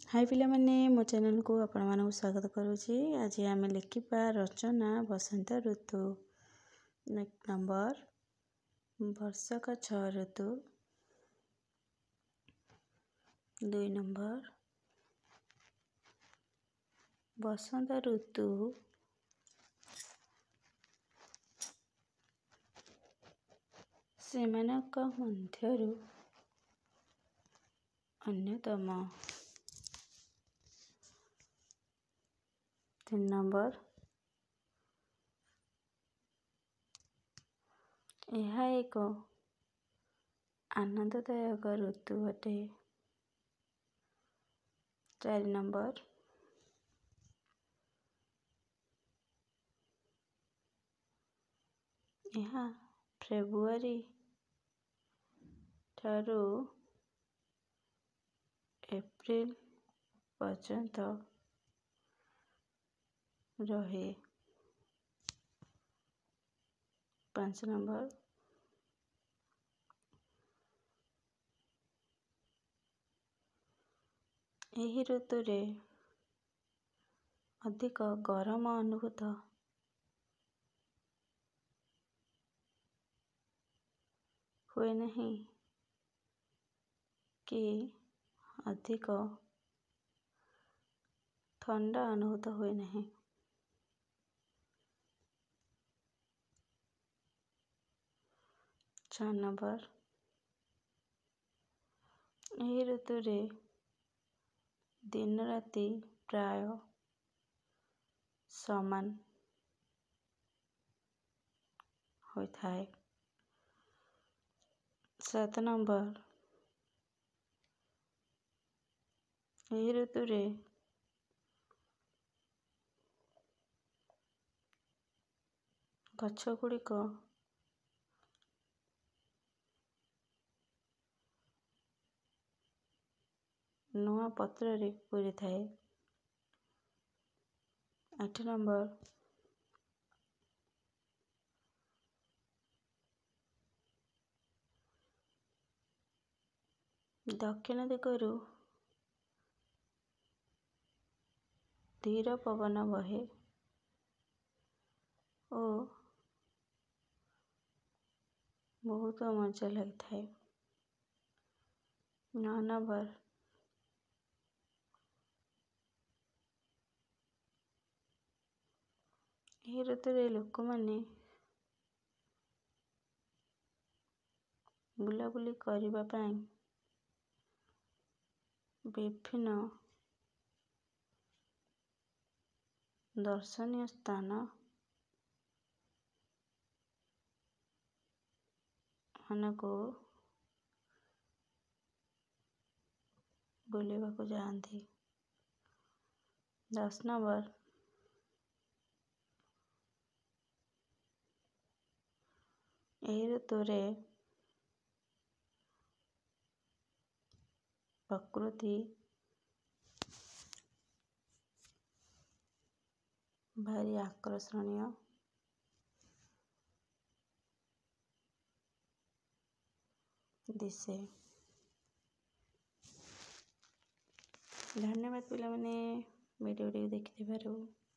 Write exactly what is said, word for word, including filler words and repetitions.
हाय पिलामाने मो चैनल को आपण मानक स्वागत करुछि। आज आम लिखिबा रचना बसंत ऋतु। एक नंबर वर्षक छ ऋतु। दुई नंबर बसंत ऋतु सेमानक मध्यरु अन्यतम। तीन नंबर यह एक आनंददायक ऋतु अटे। चार नंबर यह फेब्रुआरी ठारू एप्रिल पर्यंत रहे। पांच नंबर यही ऋतु रे अधिक गरम अनुभूत हुए नहीं कि अधिक ठंडा अनुभूत हुए नहीं। छह नंबर यही ऋतु रे दिन राति प्राय समान होता है। सात नंबर यही ऋतु रे गछ गुड़िक नुआ पत्र रे पूरी थाए। आठ नंबर दक्षिण दिगरु धीर पवन बहे ओ बहुत मजा लगता है। नौ नंबर यह ऋतु रे लोक माने बुलाबुली करबा पाई विभिन्न दर्शनीय स्थान मानको बुलेबा को जाती। दस नंबर यही ऋतु रे प्रकृति भारी आकर्षणीय दिशे। धन्यवाद पिला माने वीडियो देखि